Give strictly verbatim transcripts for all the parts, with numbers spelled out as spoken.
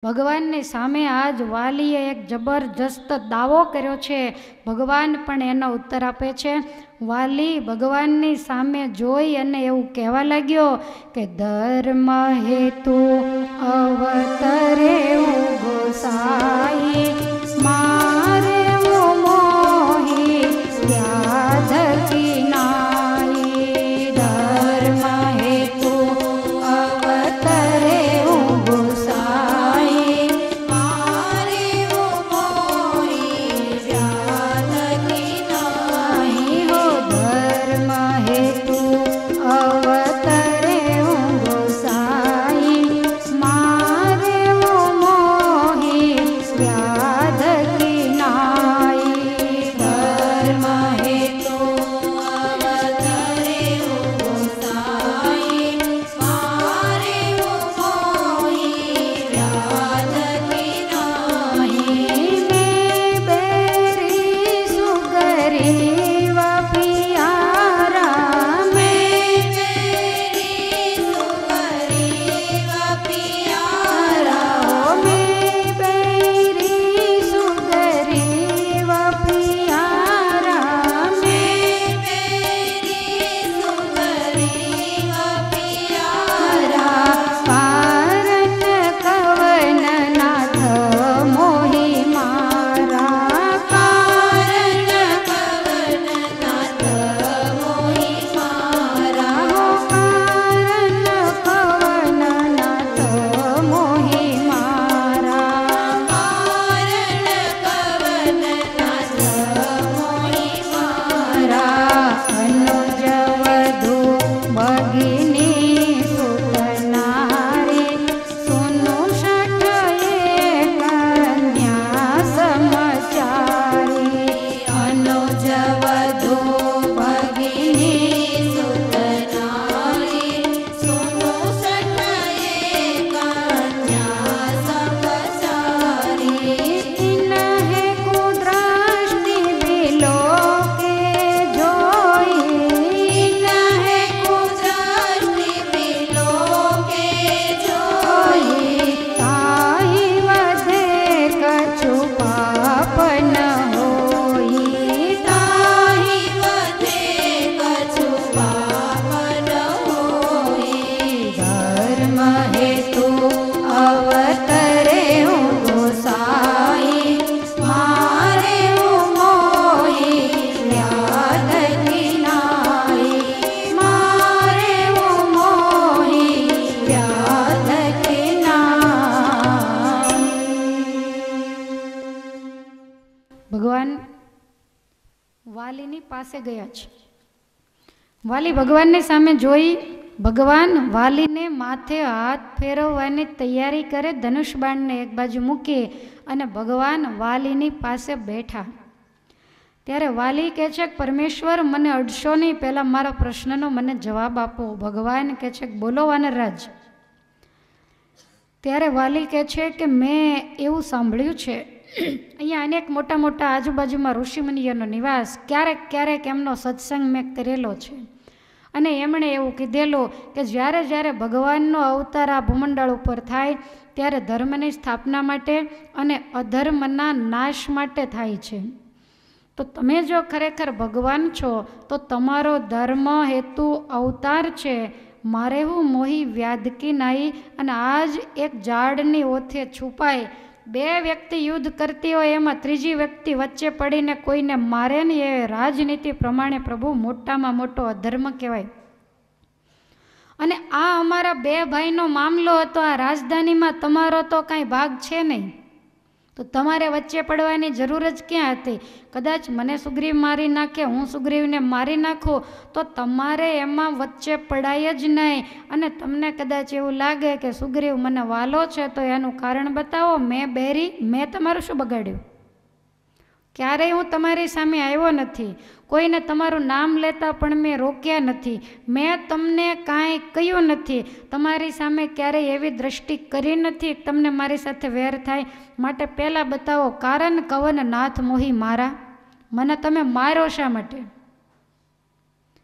ભગવાનની સામે આજ વાલીએ એક જબરજસ્ત દાવો કર્યો છે. ભગવાન પણ એનો ઉત્તર આપે છે. વાલી ભગવાનની સામે જોઈ અને એવું કહેવા લાગ્યો કે ધર્મ હેતુ અવતરે ગોસાઈ મારે મોહી વ્યાધ કિનાઈ. ધર્મ હેતુ અવતરે ગોસાઈ મારે મોહી વ્યાધ કિનાઈ. હો ધર્મ હેતુ અવતરે ગોસાઈ મારે મોહી વ્યાધ કિનાઈ. ધર્મ હેતુ અવતરે ગોસાઈ મારે મોહી વ્યાધ કિનાઈ. મેં બેરી સુગરીવ પિયારા મેં બેરી સુગરીવ પિયારા મેં બેરી સુગરીવ પિયારા મેં બેરી સુગરીવ પિયારા. કારણ કવન નાથ મોહી મારા. કારણ કવન નાથ મોહી મારા. હો કારણ કવન નાથ મોહી મારા. કારણ કવન નાથ મોહી મારા. અનુજ વધુ ભગિની સુતનારી સોનું શઠ કન્યા સમચારી. અનુજ વધુ ભગિની સુતનારી સોનું શઠ કન્યા સમચારી. ઇન્હે કુદ્રષ્ટિ વિલોકે જોઈ. ઇન્હે કુદ્રષ્ટિ વિલોકે જોઈ. તાહિ વધે કછુ પાપ ન હોઈ. તાહિ વધે કછુ પાપ ન હોઈ. ધર્મ હેતુ અવતરે ગોસાઈ મારે મોહી વ્યાધ કિનાઈ. મારે મોહી વ્યાધ કિનાઈ. ભગવાન વાલીની પાસે ગયા છે. વાલી ભગવાનની સામે જોઈ. ભગવાન વાલીને માથે હાથ ફેરવવાની તૈયારી કરે. ધનુષ બાણને એક બાજુ મૂકી અને ભગવાન વાલીની પાસે બેઠા. ત્યારે વાલી કહે છે કે પરમેશ્વર મને અડશો નહીં, પહેલાં મારા પ્રશ્નનો મને જવાબ આપો. ભગવાન કહે છે કે બોલો વાનરરાજ. ત્યારે વાલી કહે છે કે મેં એવું સાંભળ્યું છે અહીંયા અનેક મોટા મોટા આજુબાજુમાં ઋષિમુનિઓનો નિવાસ, ક્યારેક ક્યારેક એમનો સત્સંગ મેં કરેલો છે અને એમણે એવું કીધેલું કે જ્યારે જ્યારે ભગવાનનો અવતાર આ ભૂમંડળ ઉપર થાય ત્યારે ધર્મની સ્થાપના માટે અને અધર્મના નાશ માટે થાય છે. તો તમે જો ખરેખર ભગવાન છો તો તમારો ધર્મ હેતુ અવતાર છે. મારે હું મોહી વ્યાધકી નાઈ. અને આજ એક ઝાડની ઓથે છુપાય બે વ્યક્તિ યુદ્ધ કરતી હોય, એમાં ત્રીજી વ્યક્તિ વચ્ચે પડીને કોઈને મારે ને એ રાજનીતિ પ્રમાણે પ્રભુ મોટામાં મોટો અધર્મ કહેવાય. અને આ અમારા બે ભાઈનો મામલો હતો. આ રાજધાનીમાં તમારો તો કાંઈ ભાગ છે નહીં, તો તમારે વચ્ચે પડવાની જરૂર જ ક્યાં હતી? કદાચ મને સુગ્રીવ મારી નાખે, હું સુગ્રીવને મારી નાખું તો તમારે એમાં વચ્ચે પડાય જ નહીં. અને તમને કદાચ એવું લાગે કે સુગ્રીવ મને વાલો છે તો એનું કારણ બતાવો. મેં બેરી મેં તમારું શું બગાડ્યું? ક્યારેય હું તમારી સામે આવ્યો નથી. કોઈને તમારું નામ લેતા પણ મેં રોક્યા નથી. મેં તમને કાંઈ કહ્યું નથી. તમારી સામે ક્યારેય એવી દ્રષ્ટિ કરી નથી તમને મારી સાથે વેર થાય. માટે પહેલાં બતાવો કારણ કવન નાથ મોહી મારા. મને તમે માર્યો શા માટે?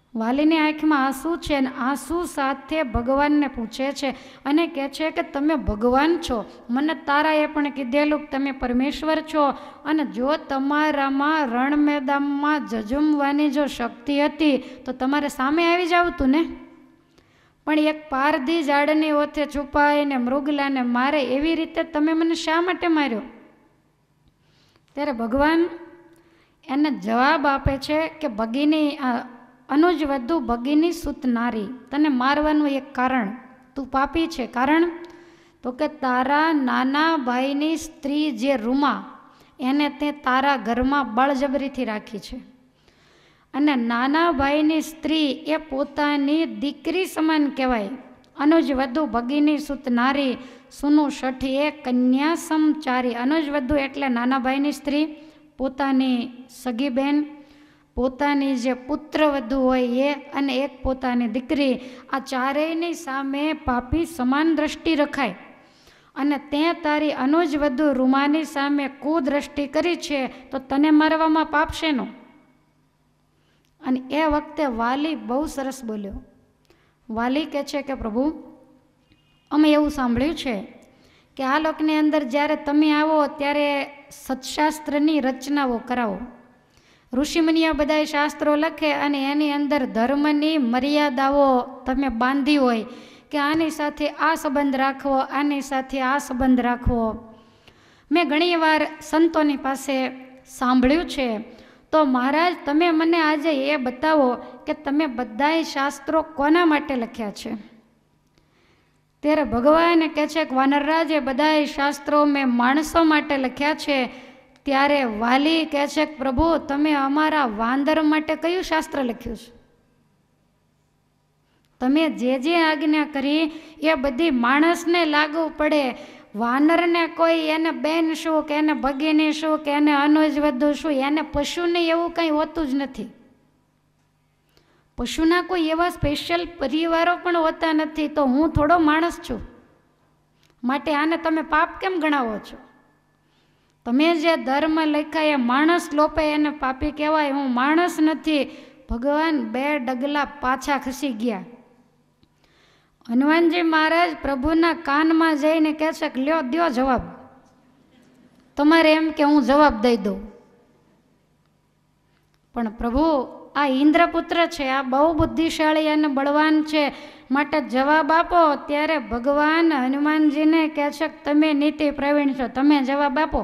વાલીની આંખમાં આંસુ છે અને આંસુ સાથે ભગવાનને પૂછે છે અને કહે છે કે તમે ભગવાન છો, મને તારાએ પણ કીધેલું કે તમે પરમેશ્વર છો, અને જો તમારામાં રણ મેદાનમાં જજુમવાની જો શક્તિ હતી તો તમારે સામે આવી જાવતું ને, પણ એક પારધી ઝાડની ઓથે છુપાઈને મૃગલાને મારે એવી રીતે તમે મને શા માટે માર્યો? ત્યારે ભગવાન એને જવાબ આપે છે કે ભગીની અનુજ વધુ ભગીની સુત નારી, તને મારવાનું એક કારણ, તું પાપી છે. કારણ તો કે તારા નાના ભાઈની સ્ત્રી જે રૂમા, એને તે તારા ઘરમાં બળજબરીથી રાખી છે, અને નાના ભાઈની સ્ત્રી એ પોતાની દીકરી સમાન કહેવાય. અનુજ વધુ ભગીની સુત નારી, સુનું શઠી એ કન્યા સમચારી. અનુજ વધુ એટલે નાના ભાઈની સ્ત્રી, પોતાની સગી બહેન, પોતાની જે પુત્ર વધુ હોય એ, અને એક પોતાની દીકરી, આ ચારેયની સામે પાપી સમાન દ્રષ્ટિ રખાય. અને તે તારી અનુજ વધુ રૂમાની સામે કુદ્રષ્ટિ કરી છે, તો તને મારવામાં પાપ શેનો? અને એ વખતે વાલી બહુ સરસ બોલ્યો. વાલી કહે છે કે પ્રભુ, અમે એવું સાંભળ્યું છે કે આ લોકની અંદર જ્યારે તમે આવો ત્યારે સત્શાસ્ત્રની રચનાઓ કરાવો. ઋષિમુનિઓ બધાય શાસ્ત્રો લખે અને એની અંદર ધર્મની મર્યાદાઓ તમે બાંધી હોય કે આની સાથે આ સંબંધ રાખવો, આની સાથે આ સંબંધ રાખવો. મેં ઘણીવાર સંતોની પાસે સાંભળ્યું છે. તો મહારાજ, તમે મને આજે એ બતાવો કે તમે બધાય શાસ્ત્રો કોના માટે લખ્યા છે? ત્યારે ભગવાન કહે છે કે વાનરરાજ, એ બધાય શાસ્ત્રો મેં માણસો માટે લખ્યા છે. ત્યારે વાલી કહે છે કે પ્રભુ, તમે અમારા વાંદર માટે કયું શાસ્ત્ર લખ્યું છે? તમે જે જે આજ્ઞા કરી એ બધી માણસને લાગુ પડે. વાનરને કોઈ એને બેન શું કે એને ભગીની શું કે એને અનુજ વધુ શું, એને પશુને એવું કંઈ હોતું જ નથી. પશુના કોઈ એવા સ્પેશિયલ પરિવારો પણ હોતા નથી. તો હું થોડો માણસ છું, માટે આને તમે પાપ કેમ ગણાવો છો? તમે જે ધર્મ લખ્યા એ માણસ લોપે એને પાપી કહેવાય, હું માણસ નથી. ભગવાન બે ડગલા પાછા ખસી ગયા. હનુમાનજી મહારાજ પ્રભુના કાનમાં જઈને કહે છે કે લ્યો, દ્યો જવાબ. તમારે એમ કે હું જવાબ દઈ દઉં, પણ પ્રભુ આ ઇન્દ્રપુત્ર છે, આ બહુ બુદ્ધિશાળી અને બળવાન છે, માટે જવાબ આપો. ત્યારે ભગવાન હનુમાનજીને કહે છે કે તમે નીતિ પ્રવીણ છો, તમે જવાબ આપો.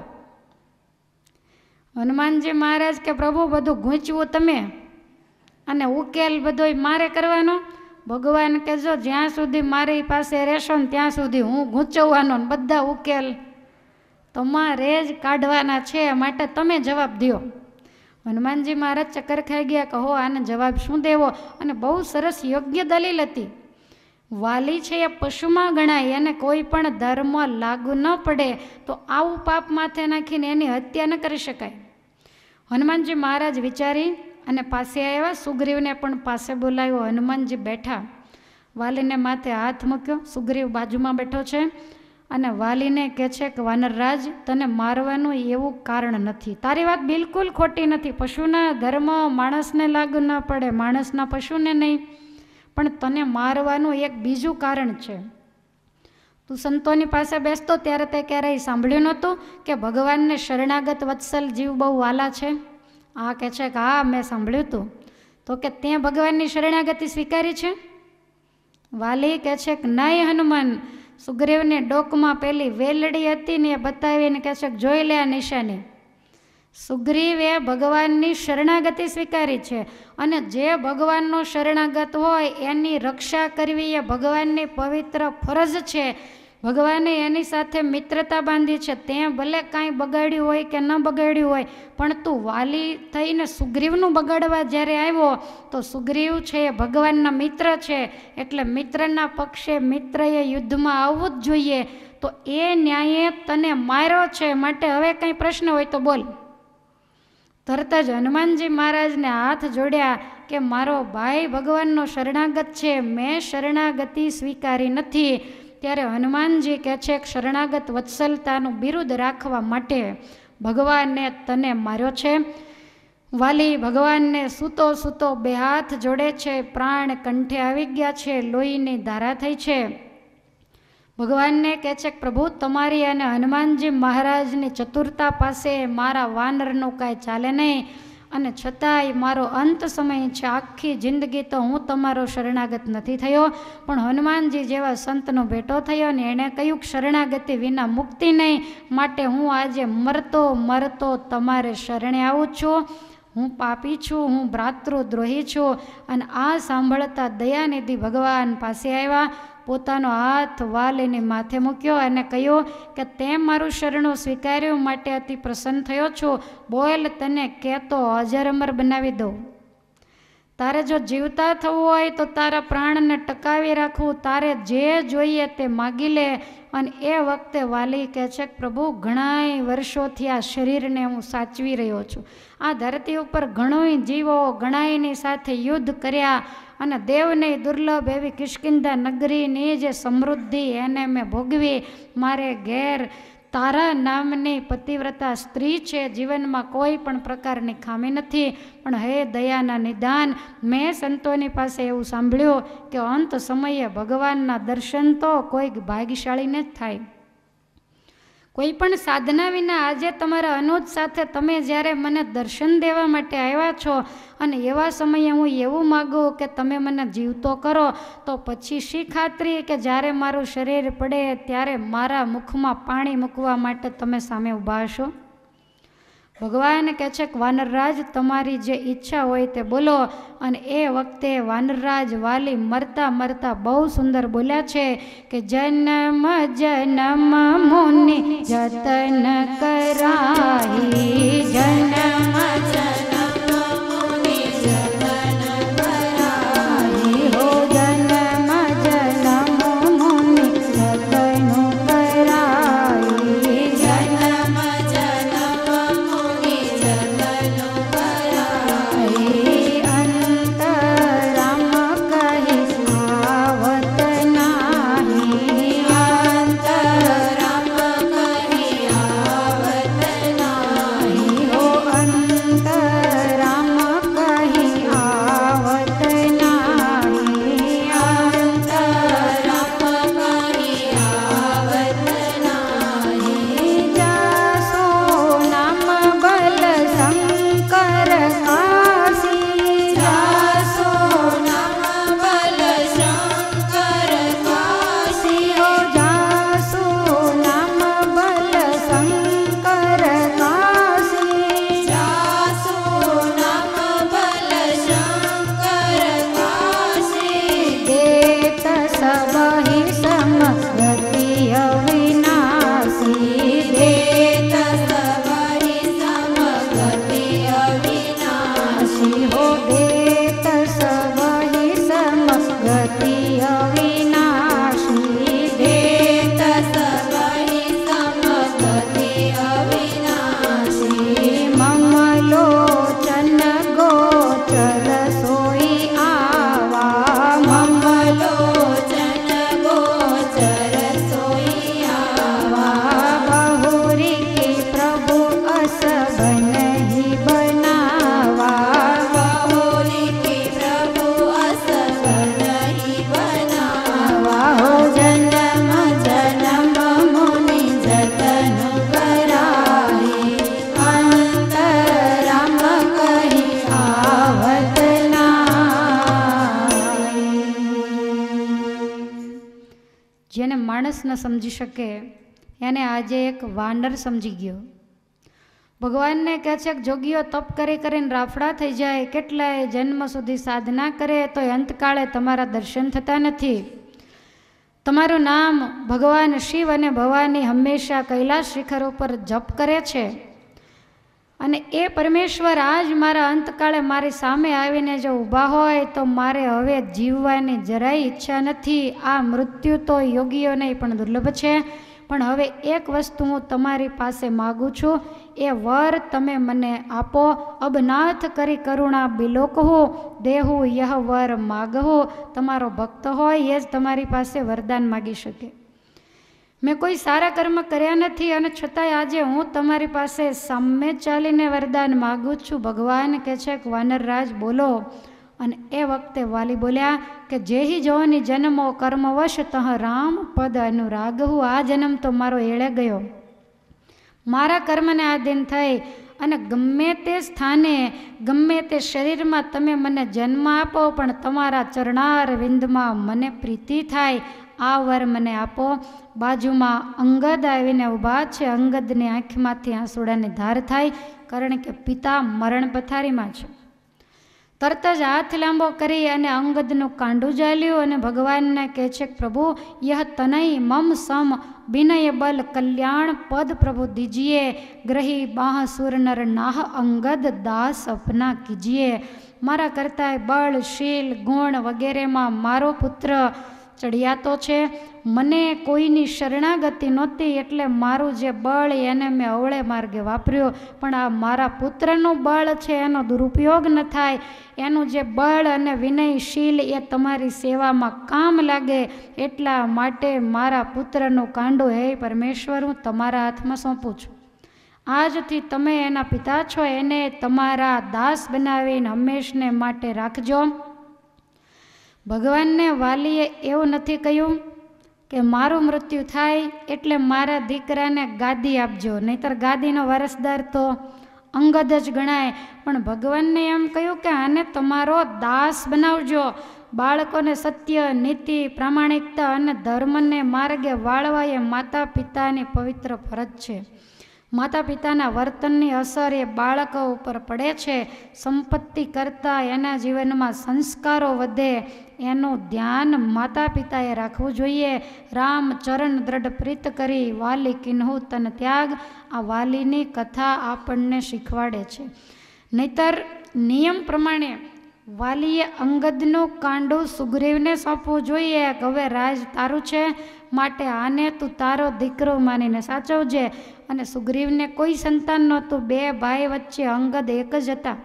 હનુમાનજી મહારાજ કે પ્રભુ, બધું ગૂંચવું તમે અને ઉકેલ બધો મારે કરવાનો. ભગવાન કે જો જ્યાં સુધી મારી પાસે રહેશો ને ત્યાં સુધી હું ગૂંચવવાનો, બધા ઉકેલ તમારે જ કાઢવાના છે, માટે તમે જવાબ દો. હનુમાનજી મહારાજ ચક્કર ખાઈ ગયા, કહો આને જવાબ શું દેવો? અને બહુ સરસ યોગ્ય દલીલ હતી. વાલી છે એ પશુમાં ગણાય, એને કોઈ પણ ધર્મ લાગુ ન પડે તો આવું પાપ માથે નાખીને એની હત્યા ન કરી શકાય. હનુમાનજી મહારાજ વિચારી અને પાસે આવ્યા. સુગ્રીવને પણ પાસે બોલાવ્યો. હનુમાનજી બેઠા, વાલીને માથે હાથ મૂક્યો. સુગ્રીવ બાજુમાં બેઠો છે અને વાલીને કહે છે કે વાનરરાજ, તને મારવાનું એવું કારણ નથી. તારી વાત બિલકુલ ખોટી નથી. પશુના ધર્મ માણસને લાગુ ન પડે, માણસના પશુને નહીં, પણ તને મારવાનું એક બીજું કારણ છે. તું સંતોની પાસે બેસતો ત્યારે તે ક્યારેય સાંભળ્યું નહોતું કે ભગવાનને શરણાગત વત્સલ જીવ બહુ વાલા છે? આ કહે છે કે હા, મેં સાંભળ્યું હતું. તો કે તે ભગવાનની શરણાગતિ સ્વીકારી છે? વાલી કહે છે કે નહીં હનુમાન. સુગ્રીવને ડોકમાં પેલી વેલડી હતી ને એ બતાવીને કહે છે કે જોઈ લે આ નિશાની. સુગ્રીવે ભગવાનની શરણાગતિ સ્વીકારી છે, અને જે ભગવાનનો શરણાગત હોય એની રક્ષા કરવી એ ભગવાનની પવિત્ર ફરજ છે. ભગવાને એની સાથે મિત્રતા બાંધી છે. તે ભલે કાંઈ બગાડ્યું હોય કે ન બગાડ્યું હોય, પણ તું વાલી થઈને સુગ્રીવનું બગાડવા જ્યારે આવ્યો તો સુગ્રીવ છે એ ભગવાનના મિત્ર છે, એટલે મિત્રના પક્ષે મિત્રએ યુદ્ધમાં આવવું જ જોઈએ. તો એ ન્યાયે તને માર્યો છે, માટે હવે કંઈ પ્રશ્ન હોય તો બોલ. તરત જ હનુમાનજી મહારાજને હાથ જોડ્યા કે મારો ભાઈ ભગવાનનો શરણાગત છે, મેં શરણાગતિ સ્વીકારી નથી. ત્યારે હનુમાનજી કહે છે કે શરણાગત વત્સલતાનું બિરુદ રાખવા માટે ભગવાને તને માર્યો છે. વાલી ભગવાનને સૂતો સૂતો બે હાથ જોડે છે, પ્રાણ કંઠે આવી ગયા છે, લોહીની ધારા થઈ છે. ભગવાનને કહે છે કે પ્રભુ તમારી અને હનુમાનજી મહારાજની ચતુરતા પાસે મારા વાનરનું કાંઈ ચાલે નહીં, અને છતાંય મારો અંત સમય છે. આખી જિંદગી તો હું તમારો શરણાગત નથી થયો, પણ હનુમાનજી જેવા સંતનો ભેટો થયો ને એણે કહ્યું કે શરણાગતિ વિના મુક્તિ નહીં, માટે હું આજે મરતો મરતો તમારે શરણે આવું છું. હું પાપી છું, હું ભ્રાતૃદ્રોહી છું. અને આ સાંભળતા દયાનિધિ ભગવાન પાસે આવ્યા, પોતાનો હાથ વાલીની માથે મૂક્યો અને કહ્યું કે તે મારું શરણું સ્વીકાર્યું માટે અતિ પ્રસન્ન થયો છું. બોલ, તને કહેતો અજર અમર બનાવી દઉં. તારે જો જીવતા થવું હોય તો તારા પ્રાણને ટકાવી રાખવું, તારે જે જોઈએ તે માગી લે. અને એ વખતે વાલી કહે છે કે પ્રભુ ઘણાય વર્ષોથી આ શરીરને હું સાચવી રહ્યો છું. આ ધરતી ઉપર ઘણોય જીવો ઘણાયની સાથે યુદ્ધ કર્યા, અને દેવને દુર્લભ એવી કિષ્કિંધા નગરીની જે સમૃદ્ધિ એને મેં ભોગવી. મારે ઘેર તારા નામની પતિવ્રતા સ્ત્રી છે, જીવનમાં કોઈ પણ પ્રકારની ખામી નથી. પણ હે દયાના નિદાન, મેં સંતોની પાસે એવું સાંભળ્યું કે અંત સમયે ભગવાનના દર્શન તો કોઈક ભાગ્યશાળીને જ થાય. કોઈ પણ સાધના વિના આજે તમારા અનુજ સાથે તમે જ્યારે મને દર્શન દેવા માટે આવ્યા છો, અને એવા સમયે હું એવું માગું કે તમે મને જીવતો કરો, તો પછી શી ખાતરી કે જ્યારે મારું શરીર પડે ત્યારે મારા મુખમાં પાણી મૂકવા માટે તમે સામે ઊભા હશો? ભગવાન કહે છે કે વાનરરાજ, તમારી જે ઈચ્છા હોય તે બોલો. અને એ વખતે વાનરરાજ વાલી મરતા મરતા બહુ સુંદર બોલ્યા છે કે જન્મ જન્મ મુનિ જતન કરાહી, જન્મ જન્મ મુનિ જતન કરાહી, હો જન્મ જન્મ મુનિ જતન કરાહી, જન્મ જન્મ મુનિ જતન કરાહી. અંતરામ કહી આવત નાહી, અંતરામ કહી આવત નાહી, હો અંતરામ કહી આવત નાહી, અંતરામ કહી આવત નાહી. જાસો નામ બલ શંકર કાશી, જાસો નામ બલ શંકર કાશી, હો જાસો નામ બલ શંકર કાશી, જાસો નામ બલ શંકર કાશી. દેત સબહિ સમગતિ અવિનાશી, દેત સબહિ સમગતિ અવિનાશી, હો દેત સબહિ સમગતિ અવિનાશી, દેત સબહિ સમગતિ અવિનાશી. મમલોચન ગોચર સોઈ આવા, મમલોચન ગોચર સોઈ આવા, બહુરી કે પ્રભુ અસબન હી બનાવા, બહુરી કે પ્રભુ અસબન હી બનાવા, હો જન્મ જન્મ મુનિ જતન કરાહી, અંતરામ કહી આવત નાહી. જેને માણસ ન સમજી શકે એને આજે એક વાનર સમજી ગયો. ભગવાનને કહે છે કે જોગીઓ તપ કરી કરીને રાફડા થઈ જાય, કેટલાય જન્મ સુધી સાધના કરે તો અંતકાળે તમારા દર્શન થતા નથી. તમારું નામ ભગવાન શિવ અને ભવાની હંમેશા કૈલાસ શિખર ઉપર જપ કરે છે, અને એ પરમેશ્વર આજ મારા અંતકાળે મારી સામે આવીને જો ઊભા હોય તો મારે હવે જીવવાની જરાય ઈચ્છા નથી. આ મૃત્યુ તો યોગીઓને પણ દુર્લભ છે, પણ હવે એક વસ્તુ હું તમારી પાસે માગું છું, એ વર તમે મને આપો. અબનાથ કરી કરુણા બિલોકહો, દેહુ યહ વર માગહો. તમારો ભક્ત હોય એ જ તમારી પાસે વરદાન માગી શકે. મેં કોઈ સારા કર્મ કર્યા નથી અને છતાંય આજે હું તમારી પાસે સામે ચાલીને વરદાન માગું છું. ભગવાન કહે છે કે વાનરરાજ બોલો. અને એ વખતે વાલી બોલ્યા કે જેહી જોની જન્મો કર્મવશ તહ રામ પદ અનુરાગ. હું આ જન્મ તો મારો એળે ગયો, મારા કર્મને આધીન થઈ અને ગમે તે સ્થાને ગમે તે શરીરમાં તમે મને જન્મ આપો, પણ તમારા ચરણાર વિંદમાં મને પ્રીતિ થાય, આ વર મને આપો. બાજુમાં અંગદ આવીને ઊભા છે. અંગદની આંખમાંથી આંસુડાની ધાર થાય, કારણ કે પિતા મરણ પથારીમાં છે. તરત જ હાથ લાંબો કરી અને અંગદનું કાંડું જાલ્યું અને ભગવાનને કહે છે કે પ્રભુ યહ તનય મમ સમ વિનય બલ કલ્યાણ પદ પ્રભુ દીજીએ, ગ્રહી બાહ સુર નર નાહ અંગદ દાસ અપના કીજીએ. મારા કરતાંય બળ શીલ ગુણ વગેરેમાં મારો પુત્ર ચડિયાતો છે. મને કોઈની શરણાગતિ નહોતી, એટલે મારું જે બળ એને મેં અવળે માર્ગે વાપર્યો, પણ આ મારા પુત્રનું બળ છે એનો દુરુપયોગ ન થાય. એનું જે બળ અને વિનયશીલ એ તમારી સેવામાં કામ લાગે, એટલા માટે મારા પુત્રનું કાંડું હે પરમેશ્વર હું તમારા હાથમાં સોંપું છું. આજથી તમે એના પિતા છો, એને તમારા દાસ બનાવીને હંમેશને માટે રાખજો. ભગવાનને વાલીએ એવું નથી કહ્યું કે મારું મૃત્યુ થાય એટલે મારા દીકરાને ગાદી આપજો, નહીતર ગાદીનો વારસદાર તો અંગદ જ ગણાય. પણ ભગવાનને એમ કહ્યું કે આને તમારો દાસ બનાવજો. બાળકોને સત્ય, નીતિ, પ્રામાણિકતા અને ધર્મને માર્ગે વાળવા એ માતા પિતાની પવિત્ર ફરજ છે. માતા પિતાના વર્તનની અસર એ બાળકો ઉપર પડે છે. સંપત્તિ કરતાં એના જીવનમાં સંસ્કારો વધે એનું ધ્યાન માતા પિતાએ રાખવું જોઈએ. રામ ચરણ દ્રઢ પ્રીત કરી વાલી કિન્હુ તન ત્યાગ, આ વાલીની કથા આપણને શીખવાડે છે. નહીતર નિયમ પ્રમાણે વાલીએ અંગદનું કાંડું સુગ્રીવને સોંપવું જોઈએ કે હવે રાજ તારું છે, માટે આને તું તારો દીકરો માનીને સાચવજે. અને સુગ્રીવને કોઈ સંતાન નહોતું, બે ભાઈ વચ્ચે અંગદ એક જ હતા.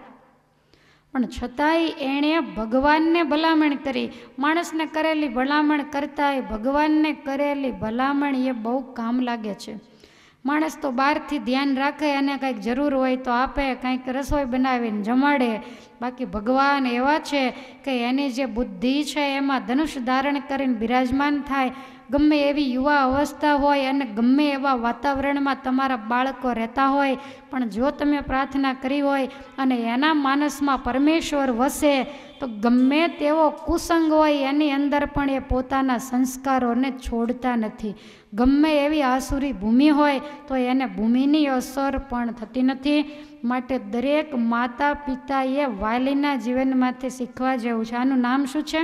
પણ છતાંય એણે ભગવાનને ભલામણ કરી. માણસને કરેલી ભલામણ કરતાંય ભગવાનને કરેલી ભલામણ એ બહુ કામ લાગે છે. માણસ તો બહારથી ધ્યાન રાખે અને કંઈક જરૂર હોય તો આપે, કંઈક રસોઈ બનાવીને જમાડે. બાકી ભગવાન એવા છે કે એની જે બુદ્ધિ છે એમાં ધનુષ ધારણ કરીને બિરાજમાન થાય. ગમે એવી યુવા અવસ્થા હોય અને ગમે એવા વાતાવરણમાં તમારા બાળકો રહેતા હોય, પણ જો તમે પ્રાર્થના કરી હોય અને એના માનસમાં પરમેશ્વર વસે, તો ગમે તેવો કુસંગ હોય એની અંદર પણ એ પોતાના સંસ્કારોને છોડતા નથી. ગમે એવી આસુરી ભૂમિ હોય તો એને ભૂમિની અસર પણ થતી નથી. માટે દરેક માતા પિતાએ વાલીના જીવનમાંથી શીખવા જેવું છે. આનું નામ શું છે?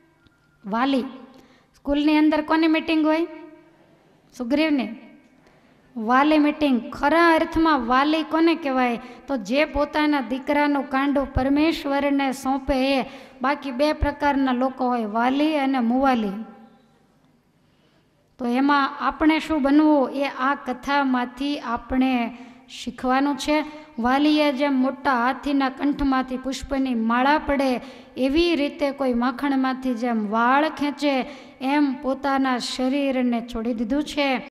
વાલી. સ્કૂલની અંદર કોની મિટિંગ હોય? સુગ્રીવની. વાલી મિટિંગ. ખરા અર્થમાં વાલી કોને કહેવાય? તો જે પોતાના દીકરાનું કાંડું પરમેશ્વરને સોંપે એ. બાકી બે પ્રકારના લોકો હોય, વાલી અને મુવાલી. તો એમાં આપણે શું બનવું એ આ કથામાંથી આપણે શીખવાનું છે. વાલીએ જેમ મોટા હાથીના કંઠમાંથી પુષ્પની માળા પડે, એવી રીતે કોઈ માખણમાંથી જેમ વાળ ખેંચે એમ પોતાના શરીરને છોડી દીધું છે.